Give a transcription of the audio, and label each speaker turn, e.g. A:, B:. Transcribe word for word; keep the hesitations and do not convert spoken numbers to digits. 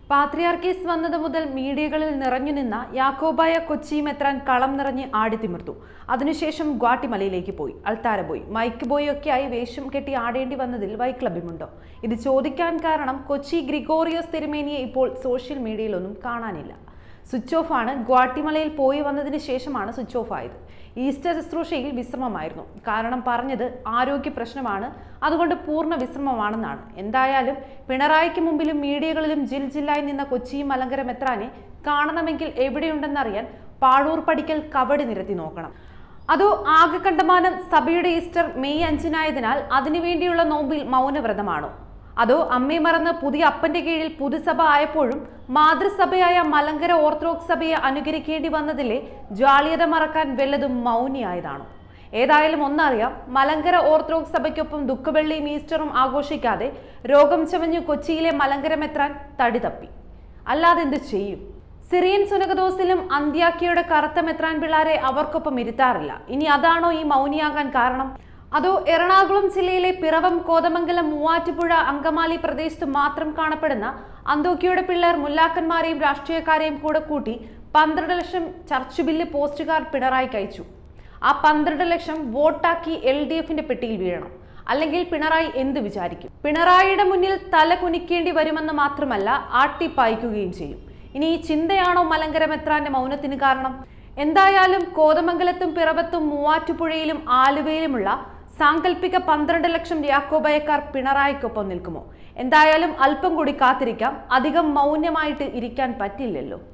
A: പാത്രിയാർക്കീസ് വന്നത് മുതൽ മീഡിയകളിൽ നിറഞ്ഞു നിന്ന യാക്കോബായ കൊച്ചി മെത്രാൻ കളം നിറഞ്ഞ് ആടിത്തിമിർത്തു. അതിനുശേഷം ഗ്വാട്ടിമലയിലേക്ക് പോയി, അൾത്താര പോയി, മൈക്ക് ബോയ് ഒക്കെയായി വേഷം കെട്ടി ആടേണ്ടി വന്നതിൽ വൈക്ലഭ്യമുണ്ടോ? ഇത് ചോദിക്കാൻ കാരണം കൊച്ചി ഗ്രിഗോറിയോസ് തിരുമേനിയെ ഇപ്പോൾ സോഷ്യൽ മീഡിയയിലൊന്നും കാണാനില്ല. സ്വിച്ച് ഓഫ് ആണ്. ഗ്വാട്ടിമലയിൽ പോയി വന്നതിന് ശേഷമാണ് സ്വിച്ച് ഓഫ് ആയത്. ഈസ്റ്റർ ശുശ്രൂഷയിൽ വിശ്രമമായിരുന്നു. കാരണം പറഞ്ഞത് ആരോഗ്യ പ്രശ്നമാണ്, അതുകൊണ്ട് പൂർണ്ണ വിശ്രമമാണെന്നാണ്. എന്തായാലും പിണറായിക്ക് മുമ്പിലും മീഡിയകളിലും ജിൽ ജില്ലായി നിന്ന കൊച്ചി മലങ്കര മെത്രാനെ കാണണമെങ്കിൽ എവിടെയുണ്ടെന്നറിയാൻ പാഴൂർ പടിക്കൽ കബടി നിരത്തി നോക്കണം. അതോ ആകെ കണ്ടമാനം സഭയുടെ ഈസ്റ്റർ മെയ് അഞ്ചിനായതിനാൽ അതിനുവേണ്ടിയുള്ള നോമ്പിൽ മൗനവ്രതമാണോ? അതോ അമ്മയെ മറന്ന് പുതിയ അപ്പന്റെ കീഴിൽ പുതുസഭ ആയപ്പോഴും മാതൃസഭയായ മലങ്കര ഓർത്തഡോക്സ് സഭയെ അനുകരിക്കേണ്ടി വന്നതിലെ ജാള്യത മറക്കാൻ വല്ലതും മൗനിയായതാണോ? ഏതായാലും ഒന്നറിയാം, മലങ്കര ഓർത്തഡോക്സ് സഭയ്ക്കൊപ്പം ദുഃഖവെള്ളിയും ഈസ്റ്ററും ആഘോഷിക്കാതെ രോഗം ചമഞ്ഞു കൊച്ചിയിലെ മലങ്കര മെത്രാൻ തടി തപ്പി. അല്ലാതെ എന്ത് ചെയ്യും? സിറിയൻ സുനകദോസിലും അന്ത്യാക്കിയുടെ കറുത്ത മെത്രാൻ പിള്ളാരെ അവർക്കൊപ്പം ഇരുത്താറില്ല. ഇനി അതാണോ ഈ മൗനിയാകാൻ കാരണം? അതോ എറണാകുളം ജില്ലയിലെ പിറവം, കോതമംഗലം, മൂവാറ്റുപുഴ, അങ്കമാലി പ്രദേശത്ത് മാത്രം കാണപ്പെടുന്ന അന്തോക്കിയുടെ പിള്ളേർ മുല്ലാക്കന്മാരെയും രാഷ്ട്രീയക്കാരെയും കൂടെ കൂട്ടി പന്ത്രണ്ട് ലക്ഷം ചർച്ച് ബില്ല് പോസ്റ്റ് കാർഡ് പിണറായിക്ക് അയച്ചു. ആ പന്ത്രണ്ട് ലക്ഷം വോട്ടാക്കി എൽ ഡി എഫിന്റെ പെട്ടിയിൽ വീഴണം. അല്ലെങ്കിൽ പിണറായി എന്ത് വിചാരിക്കും? പിണറായിയുടെ മുന്നിൽ തല കുനിക്കേണ്ടി വരുമെന്ന് മാത്രമല്ല, ആട്ടിപ്പായിക്കുകയും ചെയ്യും. ഇനി ഈ ചിന്തയാണോ മലങ്കര മെത്രാന്റെ മൗനത്തിന് കാരണം? എന്തായാലും കോതമംഗലത്തും പിറവത്തും മൂവാറ്റുപുഴയിലും ആലുവയിലുമുള്ള സാങ്കല്പിക പന്ത്രണ്ട് ലക്ഷം യാക്കോബായക്കാർ പിണറായിക്കൊപ്പം നിൽക്കുമോ? എന്തായാലും അല്പം കൂടി കാത്തിരിക്കാം. അധികം മൗനമായിട്ട് ഇരിക്കാൻ പറ്റില്ലല്ലോ.